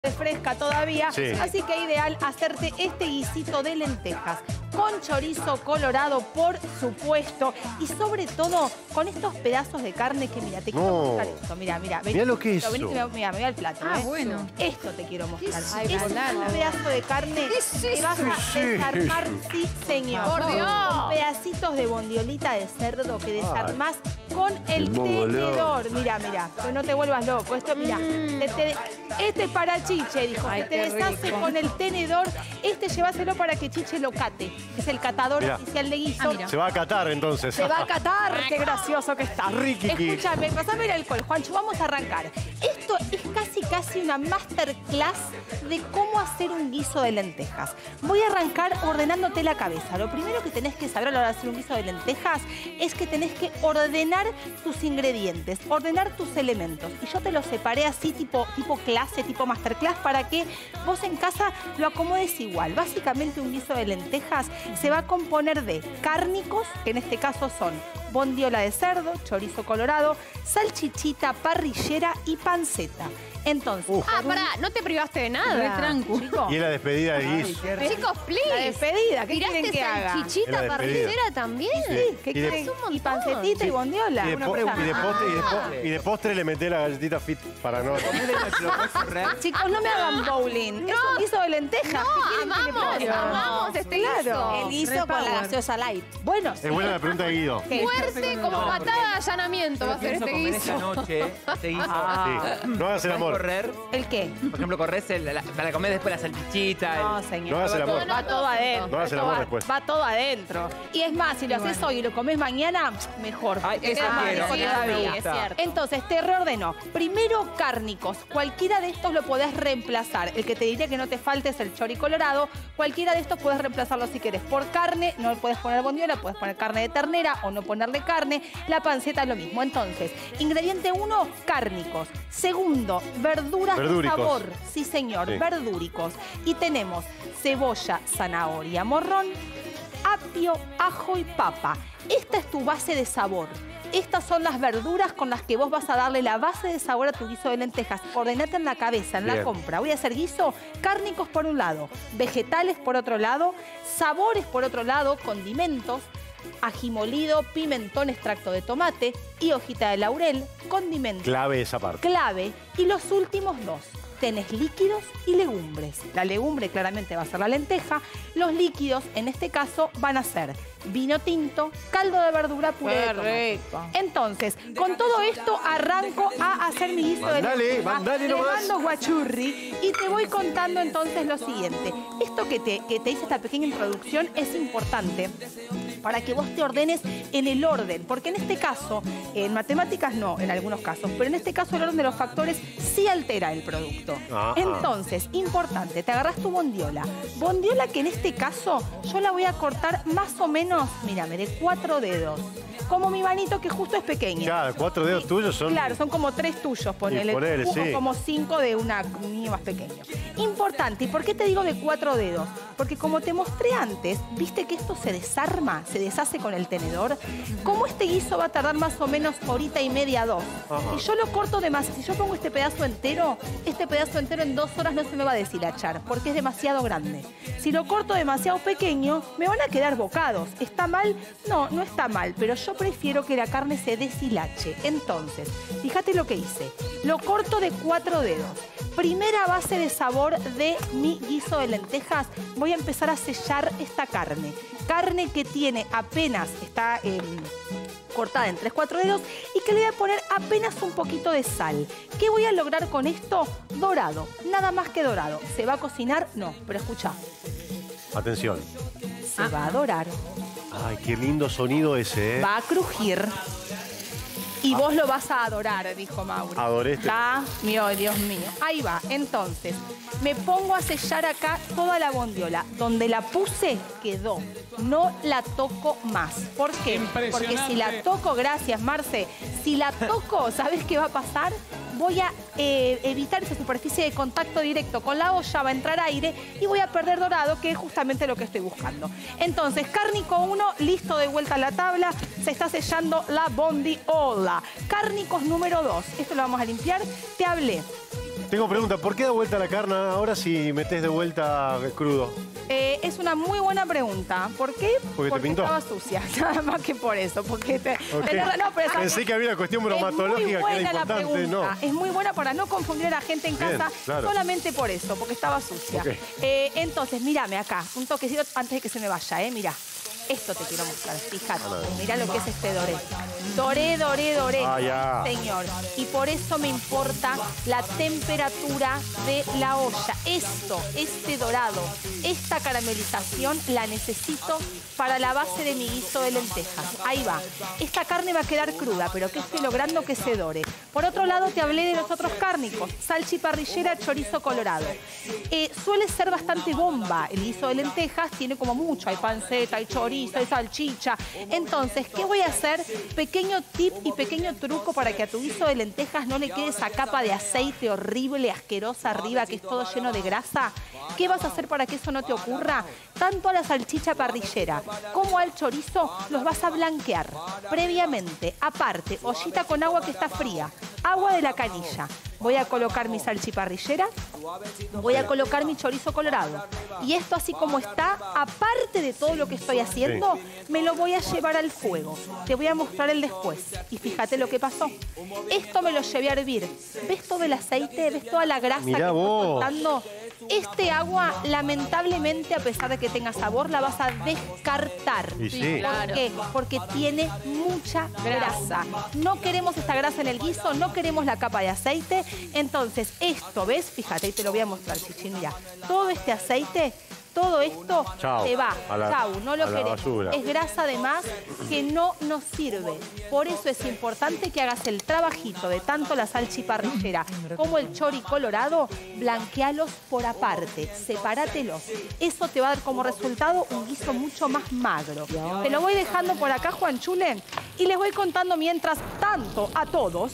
fresca todavía, Sí. así que ideal hacerte este guisito de lentejas con chorizo colorado, por supuesto, y sobre todo con estos pedazos de carne que, mira, te quiero mostrar esto, mira, Mirá lo que es eso. Mira, me voy al plato, bueno. Esto te quiero mostrar. Ay, Es un pedazo de carne que vas a desarmar, sí, señor. Por Dios. Con pedacitos de bondiolita de cerdo que desarmás con el tenedor. Mira, pero no te vuelvas loco. Esto, mira, este es para Chiche, dijo. Ay, que te qué deshace rico. con el tenedor. Este llévaselo para que Chiche lo cate. Es el catador oficial de guiso. Se va a catar entonces. Se va a catar, qué gracioso que está. Riquiqui. Escúchame, pasame el alcohol, Juancho, vamos a arrancar. Esto es casi una masterclass de cómo hacer un guiso de lentejas. Voy a arrancar ordenándote la cabeza. Lo primero que tenés que saber a la hora de hacer un guiso de lentejas es que tenés que ordenar tus ingredientes, ordenar tus elementos. Y yo te los separé así, tipo clase, tipo masterclass, para que vos en casa lo acomodes igual. Básicamente un guiso de lentejas se va a componer de cárnicos, que en este caso son bondiola de cerdo, chorizo colorado, salchichita parrillera y panceta. Entonces, Pará, no te privaste de nada. Re tranco. Y es la despedida del guiso. Chicos, please. La despedida, ¿qué quieren ¿Tiraste que haga? Es salchichita la despedida. parrillera también? Sí, ¿qué Y de- quieren? Es un montón. Y pancetita y bondiola. Y de postre le meté la galletita fit para no... Chicos, no me hagan bowling. Es un guiso de lentejas. ¿Qué quieren que le ponga? amamos este Claro. guiso. El guiso con la gaseosa light. Bueno, Es buena la pregunta de Guido. ¿qué? Muerte como patada de allanamiento va a ser Pienso este comer guiso. esta noche, este guiso. Sí. No hagas el ¿Puedes amor. correr? ¿El qué? Por ejemplo, corres para comer después la salchichita. No, señor. No hagas el amor. Va todo adentro. No hagas el Esto amor va- después. Va todo adentro. Y es más, si lo haces hoy y lo comes mañana, mejor. Ay, Te eso queda más quiero, rico eso me todavía. gusta. Entonces, te reordeno. Primero, cárnicos. Cualquiera de estos lo podés reemplazar. El que te diría que no te falte es el chori colorado. Cualquiera de estos podés reemplazarlo si querés por carne. No puedes poner bondiola, puedes poner carne de ternera o no ponerle carne. La panceta es lo mismo. Entonces, ingrediente 1, cárnicos. Segundo, verduras de Verdúricos. sabor. Sí, señor, Sí. verdúricos. Y tenemos cebolla, zanahoria, morrón, apio, ajo y papa. Esta es tu base de sabor. Estas son las verduras con las que vos vas a darle la base de sabor a tu guiso de lentejas. Ordenate en la cabeza, en la Bien. compra. Voy a hacer guiso, cárnicos por un lado, vegetales por otro lado, sabores por otro lado, condimentos, ají molido, pimentón, extracto de tomate y hojita de laurel, condimentos. Clave esa parte. Clave. Y los últimos dos. Tenés líquidos y legumbres. La legumbre claramente va a ser la lenteja. Los líquidos, en este caso, van a ser vino tinto, caldo de verdura, puré de tomate. Entonces, con todo esto arranco a hacer mi guiso de Mandale, lenteja. mandale Le nomás. mando guachurri y te voy contando entonces lo siguiente. Esto que te hice esta pequeña introducción es importante para que vos te ordenes en el orden, porque en este caso, en matemáticas no, en algunos casos, pero en este caso el orden de los factores sí altera el producto. Ajá. Entonces, importante, te agarrás tu bondiola. Bondiola que en este caso yo la voy a cortar más o menos, mírame, de 4 dedos. Como mi manito que justo es pequeña. Ya, 4 dedos tuyos son... Claro, son como 3 tuyos, ponele. ponele, Busco sí. como 5 de un niño más pequeño. Importante, ¿y por qué te digo de 4 dedos? Porque como te mostré antes, viste que esto se desarma, se deshace con el tenedor. Como este guiso va a tardar más o menos horita y media, 2. Ajá. Si yo lo corto demasiado, si yo pongo este pedazo entero en 2 horas no se me va a deshilachar, porque es demasiado grande. Si lo corto demasiado pequeño, me van a quedar bocados. ¿Está mal? No, no está mal, pero yo prefiero que la carne se deshilache. Entonces, fíjate lo que hice. Lo corto de 4 dedos. Primera base de sabor de mi guiso de lentejas. Voy a empezar a sellar esta carne. Carne que tiene apenas, está cortada en 3-4 dedos y que le voy a poner apenas un poquito de sal. ¿Qué voy a lograr con esto? Dorado. Nada más que dorado. ¿Se va a cocinar? No, pero escucha. Atención. Se va a dorar. Ay, qué lindo sonido ese, ¿eh? Va a crujir. Y vos lo vas a adorar, dijo Mauro. Adoré este. Está, mío, Dios mío. Ahí va. Entonces, me pongo a sellar acá toda la bondiola. Donde la puse, quedó. No la toco más. ¿Por qué? Porque si la toco, gracias, Marce. Si la toco, ¿sabes qué va a pasar? Voy a evitar esa superficie de contacto directo con la olla, va a entrar aire y voy a perder dorado, que es justamente lo que estoy buscando. Entonces, cárnico 1, listo, de vuelta a la tabla. Se está sellando la bondiola. Cárnicos número 2. Esto lo vamos a limpiar. Te hablé Tengo pregunta, ¿por qué da vuelta la carne ahora si metés de vuelta crudo? Es una muy buena pregunta. ¿Por qué? Porque te pintó. Estaba sucia, nada más que por eso. Porque Ok. no, pero Pensé que había una cuestión bromatológica que era importante, no. Es muy buena para no confundir a la gente en Bien, casa, claro. solamente por eso, porque estaba sucia. Ok. Entonces, mírame acá, un toquecito antes de que se me vaya, mira. Esto te quiero mostrar, fíjate. Mirá lo que es este doré. Doré. Ah, ya. Señor. Y por eso me importa la temperatura de la olla. Este dorado, esta caramelización la necesito para la base de mi guiso de lentejas. Ahí va. Esta carne va a quedar cruda, pero que estoy logrando que se dore. Por otro lado, te hablé de los otros cárnicos. Salchiparrillera, chorizo colorado. Suele ser bastante bomba. El guiso de lentejas tiene como mucho. Hay panceta, hay chorizo, hay salchicha. Entonces, ¿qué voy a hacer? Pequeño tip y pequeño truco para que a tu guiso de lentejas no le quede esa capa de aceite horrible, asquerosa arriba, que es todo lleno de grasa. ¿Qué vas a hacer para que eso no te ocurra? Tanto a la salchicha parrillera como al chorizo los vas a blanquear previamente. Aparte, ollita con agua que está fría, agua de la canilla. Voy a colocar mi salchiparrillera, voy a colocar mi chorizo colorado. Y esto así como está, aparte de todo lo que estoy haciendo, me lo voy a llevar al fuego. Te voy a mostrar el después. Y fíjate lo que pasó. Esto me lo llevé a hervir. ¿Ves todo el aceite? ¿Ves toda la grasa Mirá que estoy vos. soltando? Este agua, lamentablemente, a pesar de que tenga sabor, la vas a descartar. Y sí. ¿Por qué? Porque tiene mucha grasa. No queremos esta grasa en el guiso, no queremos la capa de aceite. Entonces, esto, ¿ves? Fíjate, y te lo voy a mostrar, Chichi, mira. Todo este aceite, todo esto Chau, se va. a la- Chau, no lo a la queremos. basura. Es grasa además que no nos sirve. Por eso es importante que hagas el trabajito de tanto la salchiparrillera como el chori colorado, blanquealos por aparte, separátelos. Eso te va a dar como resultado un guiso mucho más magro. Te lo voy dejando por acá, Juan Chule, y les voy contando mientras tanto a todos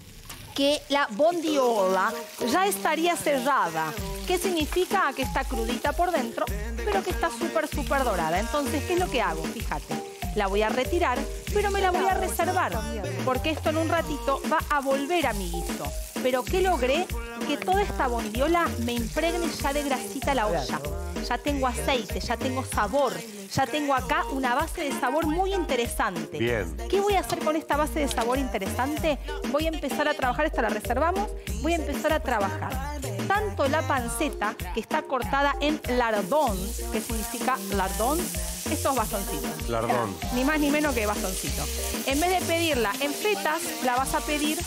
que la bondiola ya estaría cerrada. ¿Qué significa? Que está crudita por dentro, pero que está súper dorada. Entonces, ¿qué es lo que hago? Fíjate, la voy a retirar, pero me la voy a reservar, porque esto en un ratito va a volver a mi guiso. Pero ¿qué logré? Que toda esta bondiola me impregne ya de grasita la olla. Ya tengo aceite, ya tengo sabor, ya tengo acá una base de sabor muy interesante. Bien. ¿Qué voy a hacer con esta base de sabor interesante? Voy a empezar a trabajar, esta la reservamos, voy a empezar a trabajar tanto la panceta, que está cortada en lardons, que significa lardons, estos bastoncitos. Lardón. Ni más ni menos que bastoncito. En vez de pedirla en fetas, la vas a pedir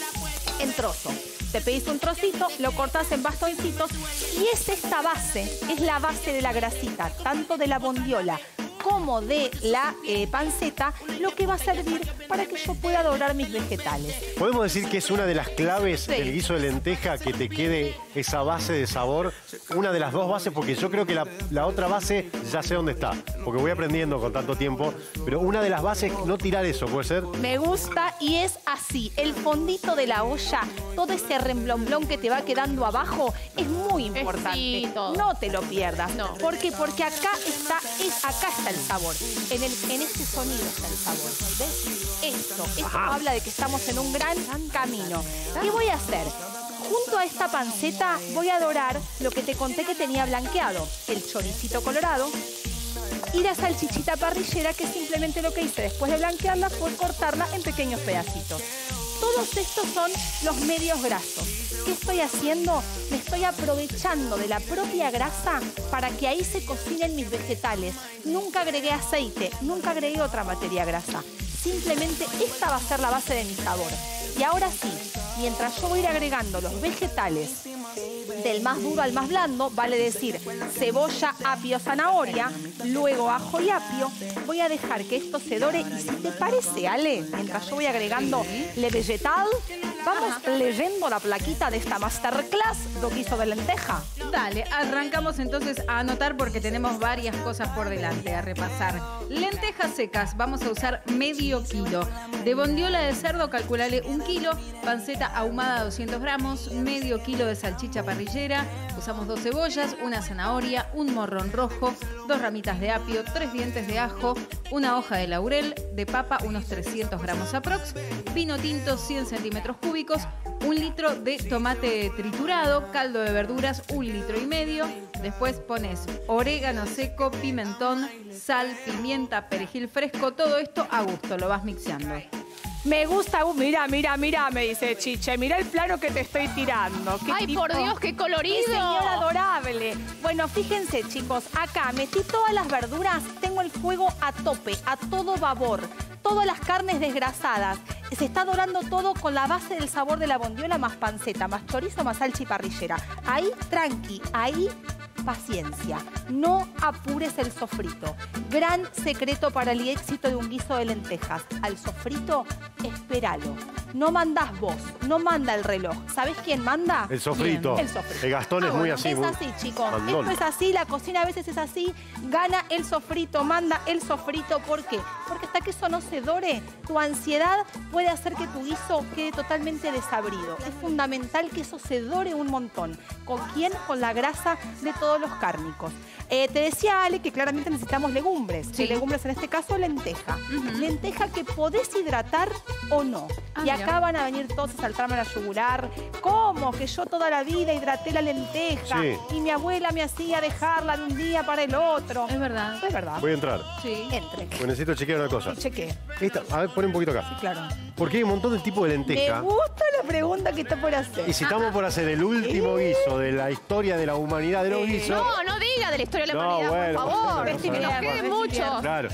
en trozo. Te pedís un trocito, lo cortás en bastoncitos y es esta base, es la base de la grasita, tanto de la bondiola como de la panceta, lo que va a servir para que yo pueda dorar mis vegetales. ¿Podemos decir que es una de las claves Sí. del guiso de lenteja que te quede esa base de sabor? Una de las dos bases, porque yo creo que la otra base ya sé dónde está, porque voy aprendiendo con tanto tiempo, pero una de las bases, no tirar eso, ¿puede ser? Me gusta y es así. El fondito de la olla, todo ese remblomblón que te va quedando abajo, es muy importante. Sí, todo. No te lo pierdas. No. ¿Por qué? Porque acá está el sabor. En este sonido está el sabor. ¿Ves? Esto habla de que estamos en un gran camino. ¿Qué voy a hacer? Junto a esta panceta voy a dorar lo que te conté que tenía blanqueado. El choricito colorado y la salchichita parrillera, que simplemente lo que hice después de blanquearla fue cortarla en pequeños pedacitos. Todos estos son los medios grasos. ¿Qué estoy haciendo? Me estoy aprovechando de la propia grasa para que ahí se cocinen mis vegetales. Nunca agregué aceite, nunca agregué otra materia grasa. Simplemente esta va a ser la base de mi sabor. Y ahora sí, mientras yo voy a ir agregando los vegetales del más duro al más blando, vale decir cebolla, apio, zanahoria, luego ajo y apio, voy a dejar que esto se dore. Y si te parece, Ale, mientras yo voy agregando le vegetal, vamos leyendo la plaquita de esta masterclass de guiso de lenteja. Dale, arrancamos entonces a anotar porque tenemos varias cosas por delante a repasar. Lentejas secas, vamos a usar medio kilo. De bondiola de cerdo, calculale 1 kilo. Panceta ahumada 200 gramos. Medio kilo de salchicha parrillera. Usamos 2 cebollas, 1 zanahoria, 1 morrón rojo, 2 ramitas de apio, 3 dientes de ajo, una hoja de laurel, de papa unos 300 gramos aprox, vino tinto 100 centímetros cúbicos, 1 litro de tomate triturado, caldo de verduras 1,5 litros. Después pones orégano seco, pimentón, sal, pimienta, perejil fresco, todo esto a gusto, lo vas mixeando. Me gusta, mira, me dice Chiche, mira el plano que te estoy tirando. ¿Qué Ay, tipo? por Dios, qué colorido. ¡Qué señor adorable! Bueno, fíjense, chicos, acá metí todas las verduras, tengo el fuego a tope, a todo vapor. Todas las carnes desgrasadas. Se está dorando todo con la base del sabor de la bondiola más panceta, más chorizo, más salchi parrillera. Ahí, tranqui, ahí, paciencia. No apures el sofrito. Gran secreto para el éxito de un guiso de lentejas. Al sofrito, espéralo. No mandás vos, no manda el reloj. ¿Sabés quién manda? El sofrito. El sofrito. El Gastón es muy así. Es muy así, chicos. mandón. Esto es así, la cocina a veces es así. Gana el sofrito, manda el sofrito. ¿Por qué? Porque hasta que eso no se dore, tu ansiedad puede hacer que tu guiso quede totalmente desabrido. Es fundamental que eso se dore un montón. ¿Con quién? Con la grasa de todos los cárnicos. Te decía Ale que claramente necesitamos legumbres. Sí. Legumbres en este caso, lenteja. Lenteja que podés hidratar o no. Ah, Y mira. acá van a venir todos a saltarme a la yugular. ¿Cómo? Que yo toda la vida hidraté la lenteja. Sí. Y mi abuela me hacía dejarla de un día para el otro. Es verdad. Es verdad. Voy a entrar. Sí. Entre. Pues necesito chequear una cosa. Chequé. A ver, pon un poquito acá. Claro. Porque hay un montón de tipos de Me lenteja. gusta la pregunta que está por hacer. Y si estamos por hacer el último guiso de la historia de la humanidad de los guisos. No diga de la historia de la No, humanidad, bueno, por favor. por favor, Que nos no quede sabemos. mucho. Claro.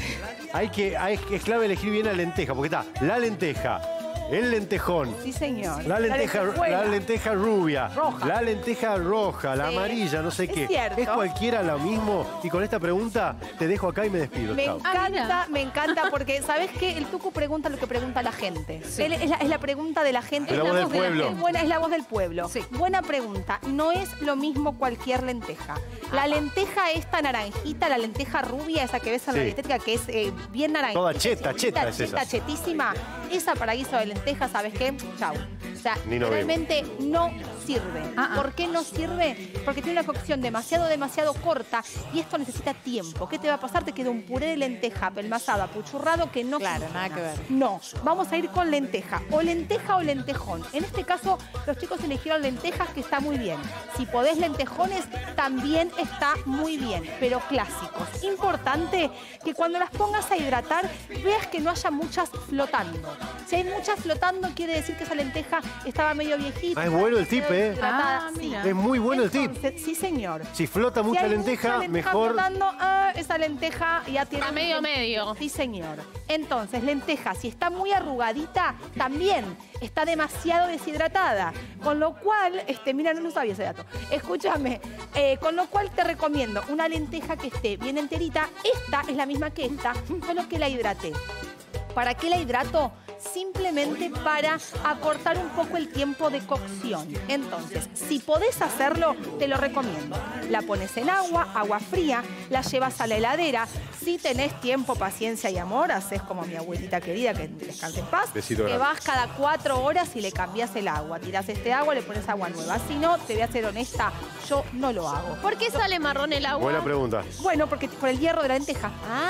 Es clave elegir bien la lenteja, porque está la lenteja, el lentejón, Sí, señor. la lentejuela. lenteja rubia, Roja. la lenteja roja, la Sí. amarilla, no sé Es qué. cierto. ¿Es cualquiera lo mismo? Y con esta pregunta te dejo acá y me despido. Me Chao. me encanta porque, ¿sabes qué? El Tucu pregunta lo que pregunta la gente. Sí. Es la pregunta de la gente. Es la voz del de pueblo. Es la voz del pueblo. Sí. Buena pregunta. No es lo mismo cualquier lenteja. La lenteja esta naranjita, la lenteja rubia, esa que ves en la Sí. dietética, que es bien naranjita. Toda cheta es esa. Chetísima. Esa para guiso de lenteja, ¿sabes qué? Chau. O sea, Ni nos realmente no sirve. Ah, ah. ¿Por qué no sirve? Porque tiene una cocción demasiado corta y esto necesita tiempo. ¿Qué te va a pasar? Te queda un puré de lenteja apelmazado, apuchurrado que no Claro, funciona. nada que ver. No, vamos a ir con lenteja. O lenteja o lentejón. En este caso, los chicos eligieron lentejas, que está muy bien. Si podés lentejones, también está muy bien, pero clásicos. Importante que cuando las pongas a hidratar, veas que no haya muchas flotando. Si hay muchas flotando, quiere decir que esa lenteja estaba medio viejita. Ah, es bueno el tip, ¿eh? Hidratada, Ah, sí. mira. Es muy bueno el tip. Entonces, sí, señor. Si flota Si mucha hay lenteja, mejor. flotando, esa lenteja ya tiene... A medio. Sí, señor. Entonces, lenteja, si está muy arrugadita, también está demasiado deshidratada. Con lo cual, mira, no sabía ese dato. Escúchame. Con lo cual te recomiendo una lenteja que esté bien enterita. Esta es la misma que esta, solo que la hidraté. ¿Para qué la hidrato? Simplemente para acortar un poco el tiempo de cocción. Entonces, si podés hacerlo, te lo recomiendo. La pones en agua fría, la llevas a la heladera. Si tenés tiempo, paciencia y amor, haces como mi abuelita querida, que descanse en paz. Besito Te grande. vas cada 4 horas y le cambias el agua. Tirás agua, le pones agua nueva. Si no, te voy a ser honesta, yo no lo hago. ¿Por qué sale marrón el agua? Buena pregunta. Bueno, porque por el hierro de la lenteja.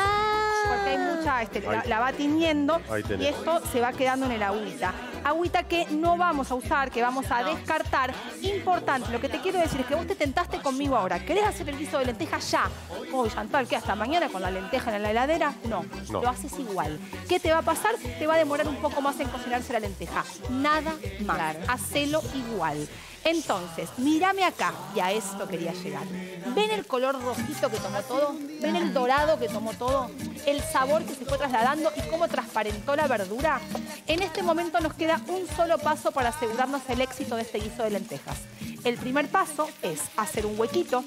Porque hay mucha, la va tiñendo Ahí tenés. y esto se va quedando en el agüita. Agüita que no vamos a usar, que vamos a descartar. Importante, lo que te quiero decir es que vos te tentaste conmigo ahora. ¿Querés hacer el guiso de lenteja ya? Uy, Chantal, ¿qué? ¿Hasta mañana con la lenteja en la heladera? No, No. lo haces igual. ¿Qué te va a pasar? Te va a demorar un poco más en cocinarse la lenteja. Nada más. Claro. Hacelo igual. Entonces, mírame acá, y a esto quería llegar. ¿Ven el color rojito que tomó todo? ¿Ven el dorado que tomó todo? El sabor que se fue trasladando y cómo transparentó la verdura. En este momento nos queda un solo paso para asegurarnos el éxito de este guiso de lentejas. El primer paso es hacer un huequito,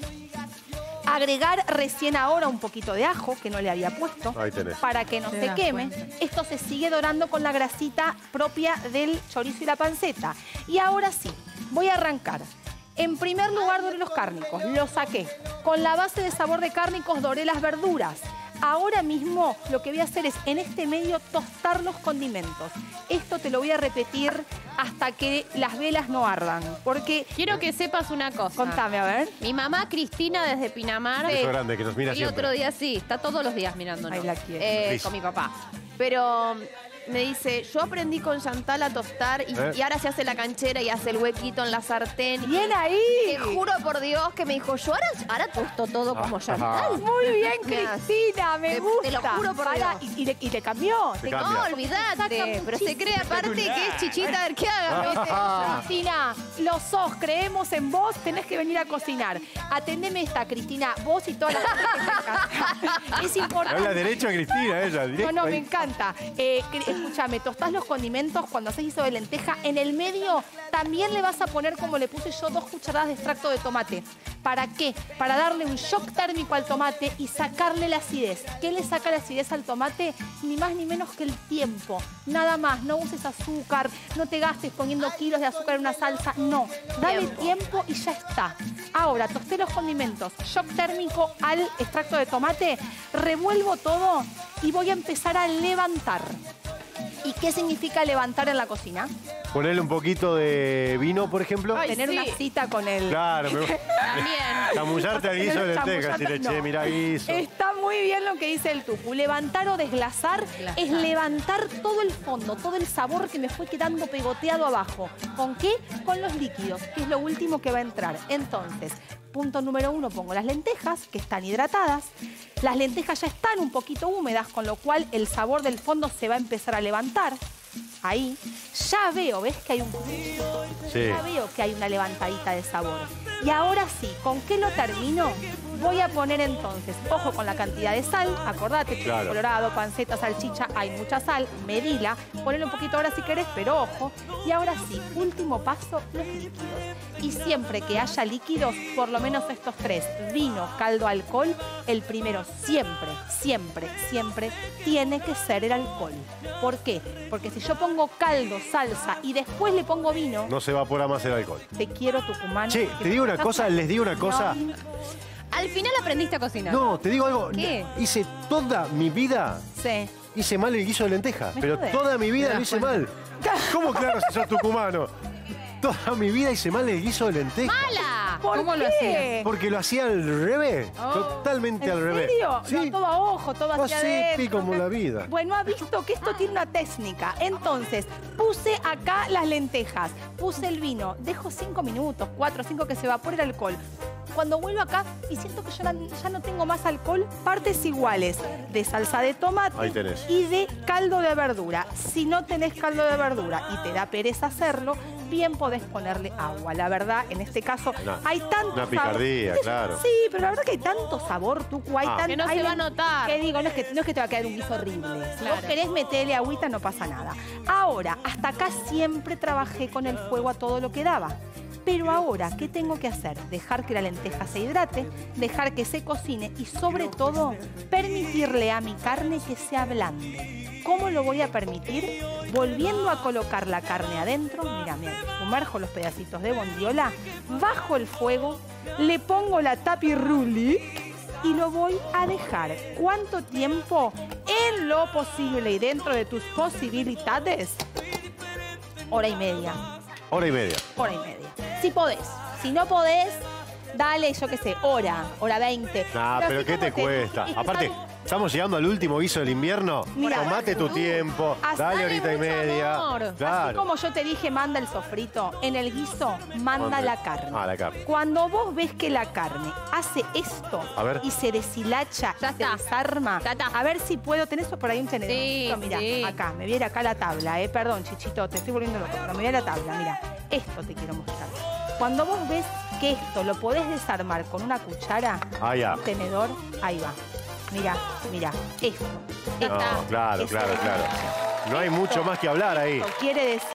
agregar recién ahora un poquito de ajo, que no le había puesto, Ahí tenés. para que no Te se das queme. cuenta. Esto se sigue dorando con la grasita propia del chorizo y la panceta. Y ahora sí, voy a arrancar. En primer lugar doré los cárnicos, los saqué. Con la base de sabor de cárnicos doré las verduras. Ahora mismo lo que voy a hacer es en este medio tostar los condimentos. Esto te lo voy a repetir hasta que las velas no ardan. Porque, Quiero que sepas una cosa. contame, a ver. Mi mamá Cristina desde Pinamar. Beso grande, que nos mira El siempre. otro día sí, está todos los días mirándonos. Ay, la quiero. Liz. Con mi papá. Pero me dice, yo aprendí con Chantal a tostar y ahora se hace la canchera y hace el huequito en la sartén. Bien ahí. Te juro por Dios que me dijo, yo ahora tosto todo como Chantal. Muy bien, Mira, Cristina, me te gusta. lo juro por Pará, Dios. y te cambió. Te Te- cambia. No, olvídate. Pero se cree aparte que es chichita arqueada. ¿viste? Cristina, lo sos, creemos en vos, tenés que venir a cocinar. Atendeme esta, Cristina, vos y toda la gente que está en casa. Es importante. Habla derecho a Cristina, ella. No, directo no, ahí. me encanta. Escúchame, tostás los condimentos cuando haces guiso de lenteja. En el medio también le vas a poner, como le puse yo, 2 cucharadas de extracto de tomate. ¿Para qué? Para darle un shock térmico al tomate y sacarle la acidez. ¿Qué le saca la acidez al tomate? Ni más ni menos que el tiempo. Nada más, no uses azúcar, no te gastes poniendo kilos de azúcar en una salsa. No, dale tiempo y ya está. Ahora, tosté los condimentos, shock térmico al extracto de tomate, revuelvo todo y voy a empezar a levantar. ¿Y qué significa levantar en la cocina? Ponerle un poquito de vino, por ejemplo. Ay, Tener sí. una cita con el... Claro, me... También. chamullarte al guiso de lentejas. Si le No. che, mirá guiso. Está muy bien lo que dice el tucu. Levantar o desglasar es levantar todo el fondo, todo el sabor que me fue quedando pegoteado abajo. ¿Con qué? Con los líquidos, que es lo último que va a entrar. Entonces, punto número 1, pongo las lentejas, que están hidratadas. Las lentejas ya están un poquito húmedas, con lo cual el sabor del fondo se va a empezar a levantar. Ahí. Ya veo, ¿ves que hay un puntito? Sí. Ya veo que hay una levantadita de sabor. Y ahora sí, ¿con qué lo termino? Voy a poner entonces, ojo con la cantidad de sal, acordate, chile Claro. colorado, panceta, salchicha, hay mucha sal, medila, ponle un poquito ahora si querés, pero ojo. Y ahora sí, último paso, los líquidos. Y siempre que haya líquidos, por lo menos estos 3, vino, caldo, alcohol, el primero siempre, siempre, siempre tiene que ser el alcohol. ¿Por qué? Porque si yo pongo caldo, salsa y después le pongo vino, No se evapora más el alcohol. te quiero tucumano. Che, te digo una cosa, les digo una cosa. Al final aprendiste a cocinar. No, te digo algo. ¿Qué? Hice toda mi vida, Sí. hice mal el guiso de lenteja. ¿Me Pero jodés? toda mi vida ¿Te lo das hice mal. ¿Cómo claro si sos tucumano? Toda mi vida hice mal el guiso de lenteja. ¡Hala! ¿Por ¿Cómo lo qué? Porque lo hacía al revés. Oh. Totalmente ¿En al revés. serio? Sí. No, todo a ojo, todo hacia Así adentro. como la vida. Bueno, ha visto que esto tiene una técnica. Entonces, puse acá las lentejas, puse el vino, dejo 5 minutos, 4 o 5 que se evapore el alcohol. Cuando vuelvo acá y siento que yo ya no tengo más alcohol, partes iguales de salsa de tomate Ahí tenés. y de caldo de verdura. Si no tenés caldo de verdura y te da pereza hacerlo, bien podés ponerle agua. La verdad, en este caso, hay tanto una picardía, sabor. claro. Sí, pero la verdad que hay tanto sabor, Tucu, hay Ah. Que no hay se va a notar. Que digo, no es que te va a quedar un guiso horrible. Si vos querés meterle agüita, no pasa nada. Ahora, hasta acá siempre trabajé con el fuego a todo lo que daba. Pero ahora, ¿qué tengo que hacer? Dejar que la lenteja se hidrate, dejar que se cocine y sobre todo, permitirle a mi carne que se ablande. ¿Cómo lo voy a permitir? Volviendo a colocar la carne adentro, mira, sumerjo los pedacitos de bondiola, bajo el fuego, le pongo la tapiruli y lo voy a dejar. ¿Cuánto tiempo? En lo posible y dentro de tus posibilidades. Hora y media. Hora y media. Hora y media. Si podés. Si no podés, dale, yo qué sé, hora 20. Nah, pero así ¿qué como te cuesta? es que Aparte, sabes- estamos llegando al último guiso del invierno. Mira, Tomate tu tiempo. Así Dale hay horita y mucho media. amor. Así Claro. como yo te dije, manda el sofrito, en el guiso, manda la carne. Ah, la carne. Cuando vos ves que la carne hace esto A ver. y se deshilacha, Ya y se está. desarma, Ya está. a ver si puedo, tenés por ahí un tenedor. Sí, Mira, sí. acá, me viene acá la tabla, perdón, Chichito, te estoy volviendo loco, pero me viene la tabla, mira, esto te quiero mostrar. Cuando vos ves que esto lo podés desarmar con una cuchara, Ah, ya. un tenedor, ahí va. Mira, esto. No, claro, Eso claro, es claro. deshilacha. No hay mucho más que hablar ahí. Esto quiere decir